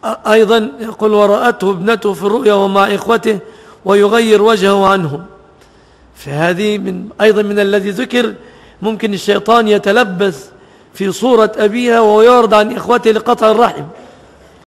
أيضا يقول ورأته ابنته في الرؤيا ومع إخوته ويغير وجهه عنهم. فهذه أيضا من الذي ذكر، ممكن الشيطان يتلبس في صورة أبيها ويعرض عن إخوته لقطع الرحم.